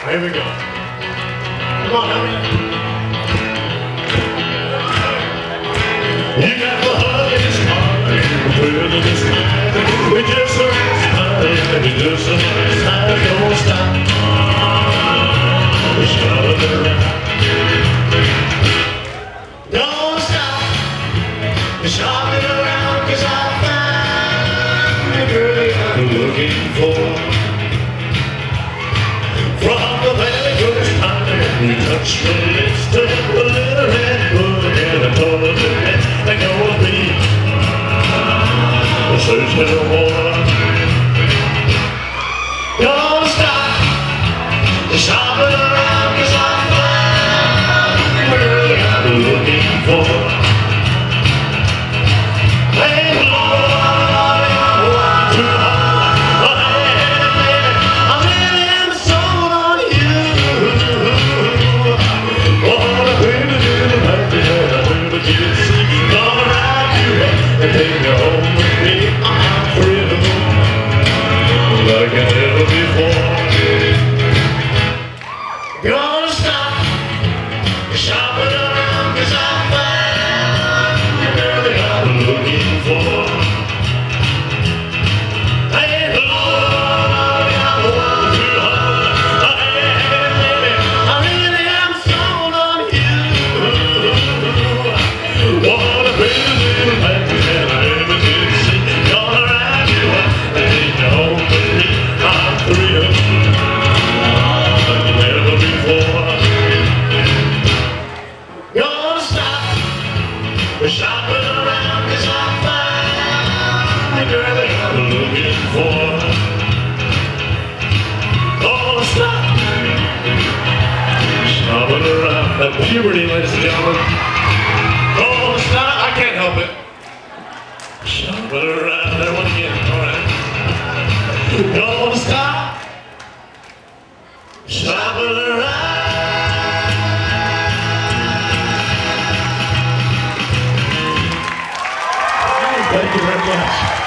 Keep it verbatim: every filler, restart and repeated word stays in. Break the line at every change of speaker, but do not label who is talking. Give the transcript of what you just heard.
Here we go. Come on, help me. You got the hardest heart, further this night. We just a nice time, we just a nice time. Don't stop. We're shopping around. Don't stop. We're shopping around, 'cause I found the girl I'm looking for. From the very first time you touched my lips, to the little red book, and I told her that I'm gonna be searching for more. Don't stop shopping around, 'cause I found the girl I'm looking for. Hey, Lord, I'm too hard, but hey, baby, I really am sold on you. What a baby, little happy, and I do the kids. Gonna ride you up and take you home with me. I'm thrill like never before. Gonna stop shopping around, 'cause I found the girl that I'm looking for. Hey, Lord, I'm one too hard. Hey, baby, I really am sold on you. What a pretty little package that I ever did see. Gonna ride you up and take you home with me. I'm thrilled like never before. Gonna stop shopping around, 'cause I found the girl that I'm looking for. Gonna stop shopping around. That puberty, ladies and gentlemen. Gonna stop, I can't help it. Shopping around, that one again, alright. Gonna stop shopping around. Thank you very much.